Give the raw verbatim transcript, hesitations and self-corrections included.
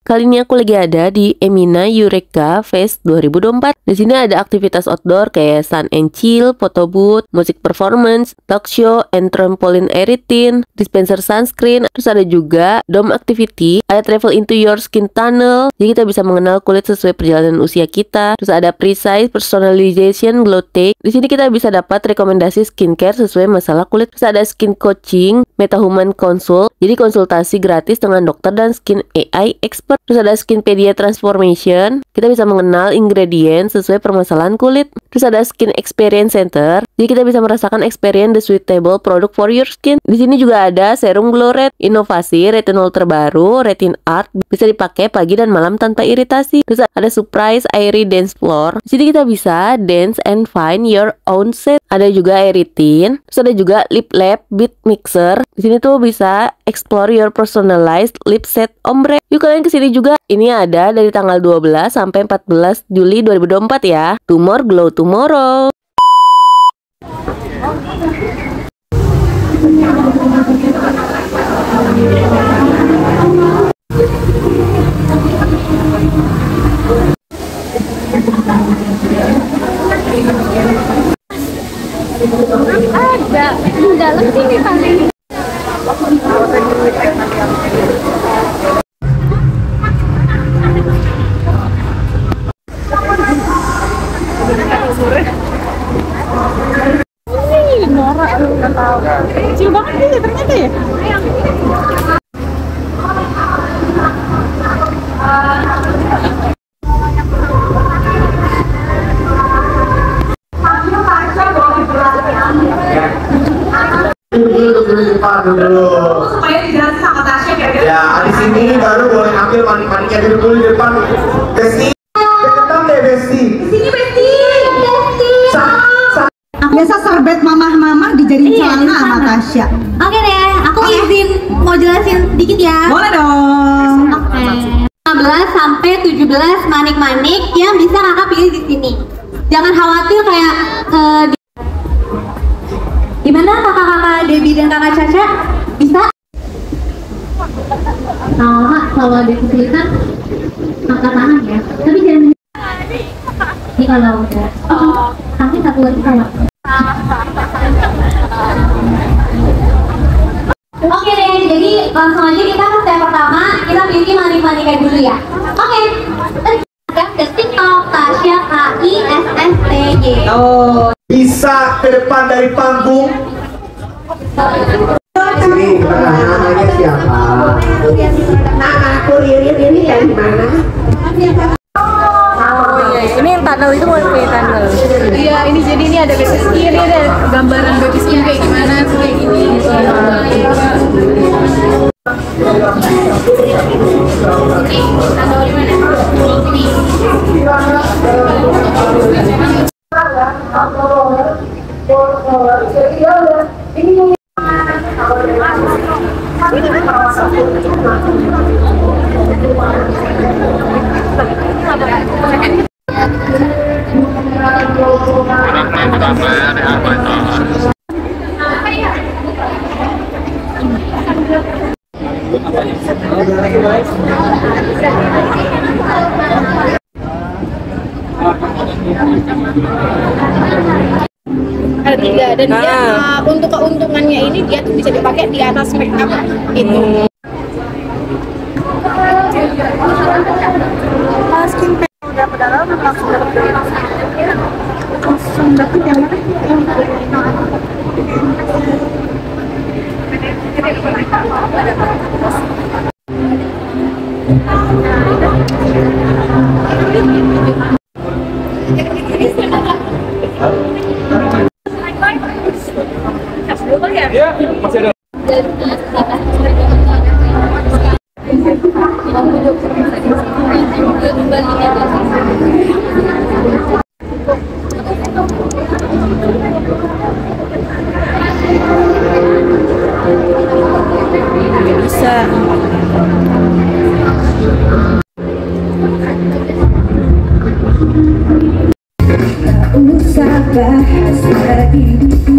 Kali ini aku lagi ada di Emina Eureka Fest dua ribu dua puluh empat. Di sini ada aktivitas outdoor kayak sun and chill, photo booth, music performance, talk show, and trampoline aeritin, dispenser sunscreen. Terus ada juga dome activity, ada travel into your skin tunnel. Jadi kita bisa mengenal kulit sesuai perjalanan usia kita. Terus ada precise personalization glow take. Di sini kita bisa dapat rekomendasi skincare sesuai masalah kulit. Terus ada skin coaching, MetaHuman Consult. Jadi konsultasi gratis dengan dokter dan skin A I expert. Terus ada Skinpedia Transformation. Kita bisa mengenal ingredient sesuai permasalahan kulit. Terus ada Skin Experience Center. Jadi kita bisa merasakan experience the suitable product for your skin. Di sini juga ada serum glow red, inovasi retinol terbaru, Retin Art, bisa dipakai pagi dan malam tanpa iritasi. Terus ada surprise airy dance floor. Di sini kita bisa dance and find your own set. Ada juga aeritin. Terus ada juga lip lab beat mixer. Di sini tuh bisa explore your personalized lip set ombre. Yuk kalian kesini juga. Ini ada dari tanggal dua belas sampai empat belas Juli dua ribu dua puluh empat ya. Tomorrow glow tomorrow. Ada di dalam sini paling. Ini norak lu nggak tahu. Kecil banget sih ternyata ya. Supaya dijelasin sama Tasya kira-kira. Ya, di sini baru boleh ambil manik-maniknya dulu di depan. Besti, deketan deh Besti. Di sini Besti. Besti. Biasa serbet mamah-mamah dijadiin celana sama Tasya. Oke deh, aku izin mau jelasin dikit ya. Boleh dong. Oke. lima belas sampai tujuh belas manik-manik yang bisa kakak pilih di sini. Jangan khawatir kayak uh, di... gimana kakak-kakak Debbie dan kakak Caca bisa? Nah, kalau ada kesulitan angkat tangan ya. Tapi jangan ini kalau udah. Oh, kami satu lagi kalau. Oke deh, jadi langsung aja kita ke step pertama, kita pilih manik-maniknya dulu ya. Oke, ada ke TikTok Tasya K I S S T Y. Oh, bisa ke depan dari panggung. Sini, namanya siapa? Aku Ririn, ini dari mana? Oh iya, ini yang tunnel itu mau kayak tunnel. Iya, ini jadi ini ada baby skin, ini ada gambaran baby skin kayak gimana, kayak gini. Ada tiga dan dia uh, untuk keuntungannya ini dia tuh bisa dipakai di atas make up itu. Kalau skin udah pedalaman langsung dapat langsung dapat yang mana? Ya, masih ada. Bisa. Usah bahas lagi